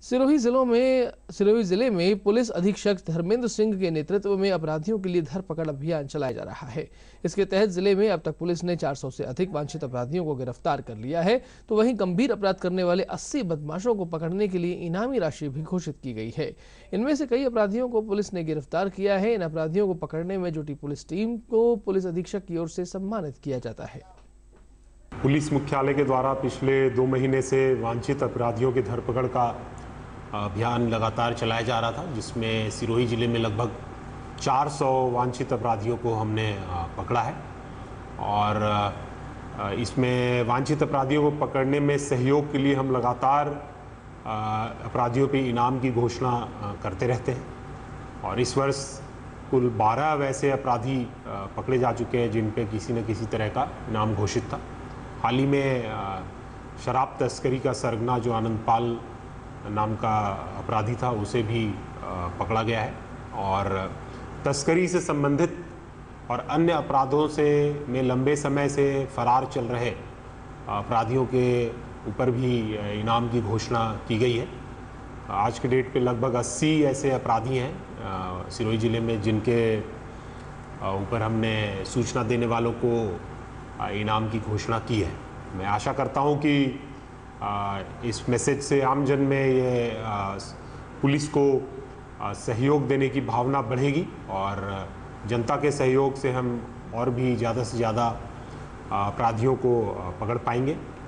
सिरोही जिले में पुलिस अधीक्षक धर्मेंद्र सिंह के नेतृत्व में अपराधियों के लिए धरपकड़ अभियान चलाया जा रहा है। इसके तहत जिले में अब तक पुलिस ने 400 से अधिक वांछित अपराधियों को गिरफ्तार कर लिया है, तो वहीं गंभीर अपराध करने वाले 80 बदमाशों को पकड़ने के लिए इनामी राशि भी घोषित की गई है। इनमें से कई अपराधियों को पुलिस ने गिरफ्तार किया है। इन अपराधियों को पकड़ने में जुटी पुलिस टीम को पुलिस अधीक्षक की ओर से सम्मानित किया जाता है। पुलिस मुख्यालय के द्वारा पिछले 2 महीने से वांछित अपराधियों की धरपकड़ का अभियान लगातार चलाया जा रहा था, जिसमें सिरोही जिले में लगभग 400 वांछित अपराधियों को हमने पकड़ा है। और इसमें वांछित अपराधियों को पकड़ने में सहयोग के लिए हम लगातार अपराधियों पे इनाम की घोषणा करते रहते हैं। और इस वर्ष कुल 12 वैसे अपराधी पकड़े जा चुके हैं जिन पे किसी न किसी तरह का इनाम घोषित था। हाल ही में शराब तस्करी का सरगना जो आनंदपाल नाम का अपराधी था, उसे भी पकड़ा गया है। और तस्करी से संबंधित और अन्य अपराधों से में लंबे समय से फरार चल रहे अपराधियों के ऊपर भी इनाम की घोषणा की गई है। आज के डेट पे लगभग 80 ऐसे अपराधी हैं सिरोही जिले में जिनके ऊपर हमने सूचना देने वालों को इनाम की घोषणा की है। मैं आशा करता हूं कि इस मैसेज से आमजन में ये पुलिस को सहयोग देने की भावना बढ़ेगी और जनता के सहयोग से हम और भी ज़्यादा से ज़्यादा अपराधियों को पकड़ पाएंगे।